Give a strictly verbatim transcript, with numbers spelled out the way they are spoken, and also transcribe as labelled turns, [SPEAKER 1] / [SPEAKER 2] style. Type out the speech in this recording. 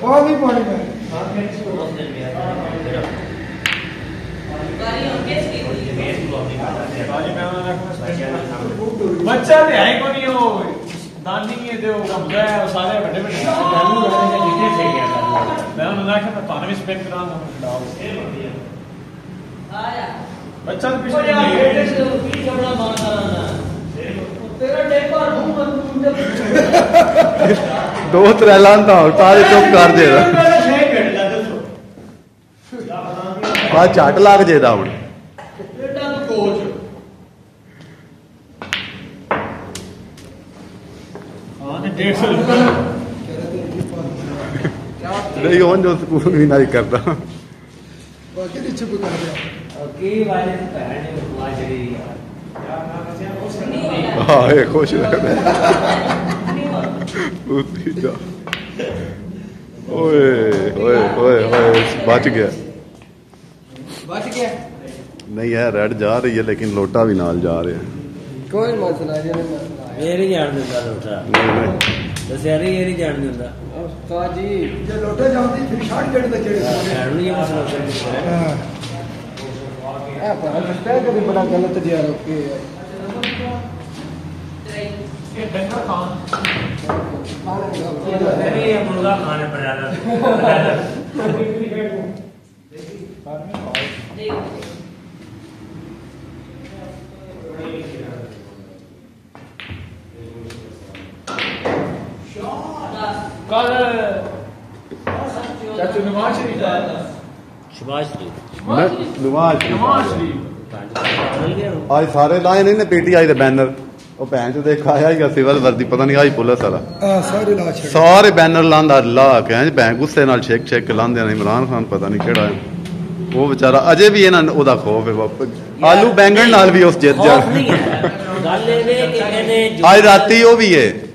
[SPEAKER 1] ਉਹ ਵੀ ਪਾਣੀ ਮੈਂ
[SPEAKER 2] बच्चा तो है को नहीं हो दानी है तो कमजा है सारे बड़े बड़े मैं उन्होंने आखिया मैं थाने भी स्पेक कराऊंगा बच्चा तो पिछले
[SPEAKER 3] दो त्रै लांदा तारे चुप कर देदा आ झट लग जेदा हुण नहीं on जो स्कूल भी नहीं करता हाँ ये खुश लगता है ओए ओए ओए ओए बच गया
[SPEAKER 1] बच गया
[SPEAKER 3] नहीं है रेड जा रही है लेकिन लोटा भी नाल जा रहे हैं
[SPEAKER 1] कोई मसला नहीं
[SPEAKER 4] ये नहीं जान देता लोटा दशहरे ये नहीं जान देता
[SPEAKER 1] उस्ताद जी जो लोटा जाती फिर शाट जड़ तक चढ़े
[SPEAKER 4] खैर नहीं ये मसला
[SPEAKER 1] हां ए पर लगता है कि बड़ा गलत जिया रोके
[SPEAKER 2] ये डंगर खान
[SPEAKER 4] नहीं ये मुर्गा खाने पर ज्यादा
[SPEAKER 2] कल चाचू नवाज शरीफ
[SPEAKER 4] शबाज शरीफ
[SPEAKER 3] नवाज
[SPEAKER 2] नवाज शरीफ
[SPEAKER 3] आज सारे लाए नहीं ने पीटीआई दे बैनर ਉਹ ਭੈਣ ਚ ਦੇਖ ਆਇਆ ਹੀ ਸਿਵਲ ਵਰਦੀ ਪਤਾ ਨਹੀਂ ਆਈ ਪੁਲਿਸ ਵਾਲਾ
[SPEAKER 1] ਹਾਂ ਸਾਰੇ ਲਾ ਛੱਡ
[SPEAKER 3] ਸਾਰੇ ਬੈਨਰ ਲਾਂਦਾ ਲਾ ਕੇ ਭੈਣ ਗੁੱਸੇ ਨਾਲ ਛੇਕ ਛੇਕ ਲਾਂਦੇ ਨੇ ਇਮਰਾਨ ਖਾਨ ਪਤਾ ਨਹੀਂ ਕਿਹੜਾ ਹੈ ਉਹ ਵਿਚਾਰਾ ਅਜੇ ਵੀ ਇਹਨਾਂ ਉਹਦਾ ਖੌਫ ਹੈ ਵਾਪਸ ਆਲੂ ਬੈਂਗਣ ਨਾਲ ਵੀ ਉਸ ਜਿੱਤ ਜਾ
[SPEAKER 4] ਗੱਲ ਇਹ ਨੇ ਕਿ ਇਹਨੇ
[SPEAKER 3] ਅੱਜ ਰਾਤੀ ਉਹ ਵੀ ਹੈ